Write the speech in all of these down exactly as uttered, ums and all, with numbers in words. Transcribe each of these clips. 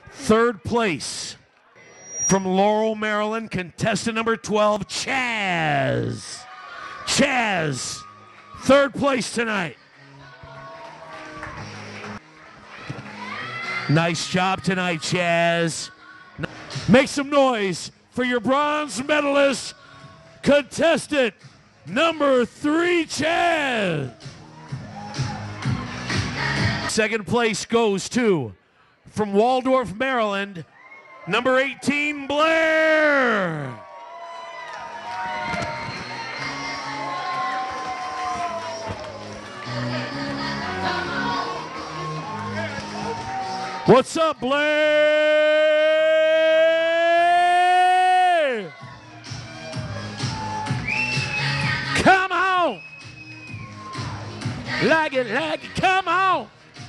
Third place from Laurel, Maryland, contestant number twelve, Chaz. Chaz, third place tonight. Nice job tonight, Chaz. Make some noise for your bronze medalist, contestant number three, Chaz. Second place goes to, from Waldorf, Maryland, number eighteen, Blair. What's up, Blair? Come on. Like it, like it, come on.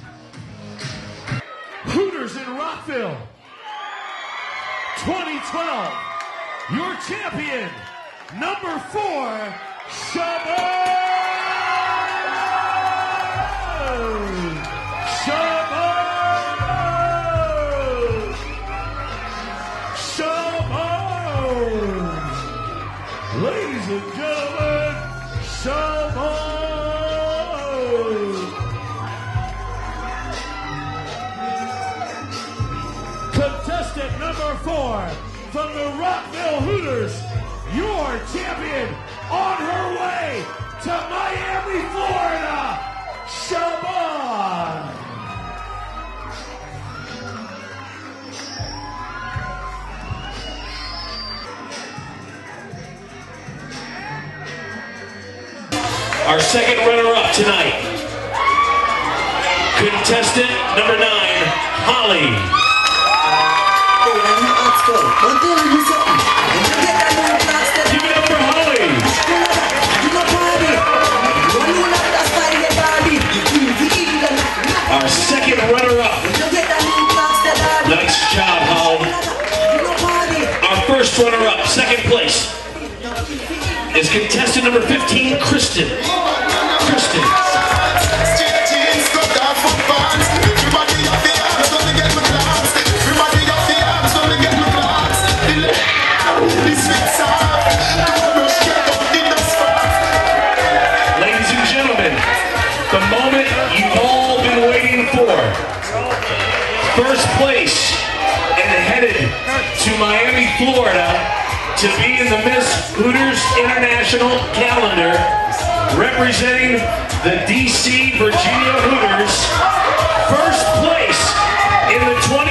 Hooters in Rockville, twenty twelve, your champion, number four, Shabazz. Shabazz. Shabazz. Ladies and gentlemen, Shabazz. Contestant number four from the Rockville Hooters, your champion, on her way to Miami, Florida, Shabazz. Our second runner-up tonight, contestant number nine, Holly. Give it up for Holly. Our second runner-up. Nice job, Holly. Our first runner-up, second place, is contestant number fifteen, Kristen. Kristen. Ladies and gentlemen, the moment you've all been waiting for. First place and headed to Miami, Florida to be in the Miss Hooters International calendar, representing the D C Virginia Hooters. First place in the twenty